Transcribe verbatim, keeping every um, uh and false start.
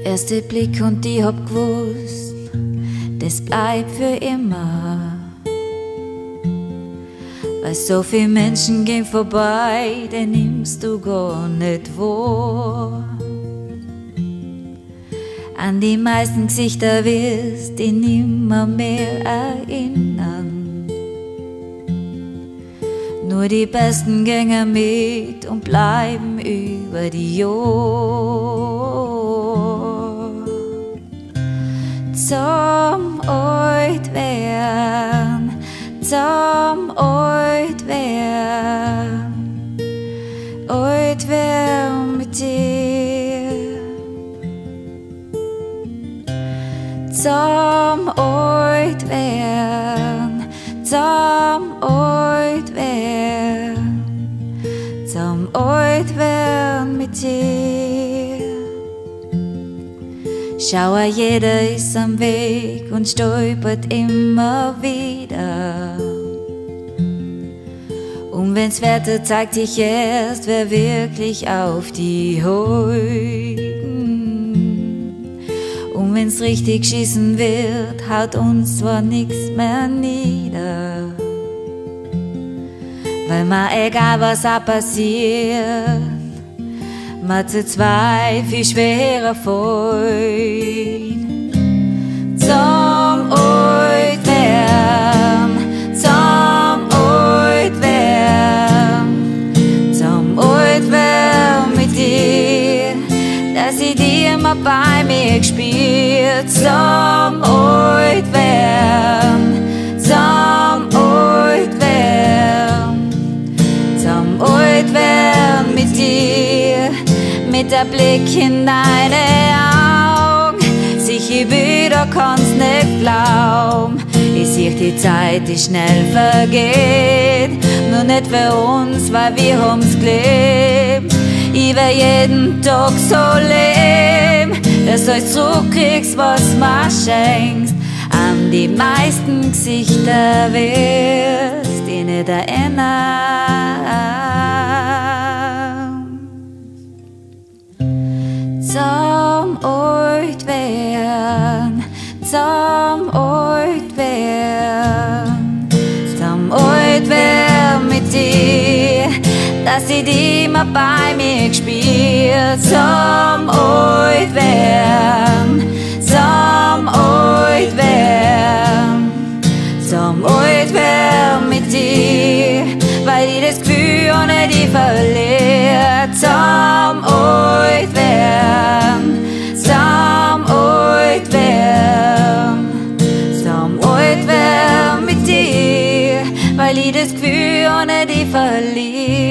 erste Blick und ich hab gewusst, das bleibt für immer. Weil so viele Menschen gehen vorbei, den nimmst du gar nicht wahr. An die meisten Gesichter wirst dich nimmer mehr erinnern. Nur die Besten gehen mit und bleiben über die Jahre. Zam oid wearn, zam oid wearn, oid wearn mit dir. Zam oid wearn, zam oid wearn, zam oid wearn mit dir. Schau, jeder ist am Weg und stolpert immer wieder. Und wenn's Wetter zeigt sich erst, wer wirklich auf die Holden. Und wenn's richtig schießen wird, haut uns zwar nix mehr nieder. Weil ma egal was auch passiert, ma zu zwei viel schwerer fallen. Zam oid wearn, zam oid wearn, zam oid wearn mit dir, dass ich dir immer bei mir gespielt. Zam oid wearn, zam oid wearn, zam oid wearn mit dir. Mit der Blick in deine Augen, sicher wieder kannst nicht glauben. Ich sieh die Zeit, die schnell vergeht, nur nicht für uns, weil wir haben's gelebt. Ich wär jeden Tag so leben, dass du alles zurückkriegst, was du schenkst. An die meisten Gesichter wirst dich nicht erinnern. Zam oid wearn, zam oid wearn, zam oid wearn mit dir, dass ich dich immer bei mir gespielt. Zam oid wearn, zam oid wearn, zam oid wearn mit dir, weil ich das Gefühl ohne dich verliert. Zam oid wearn, zam oid wearn, zam oid wearn mit dir, weil ich das Gefühl ohne dich verliert.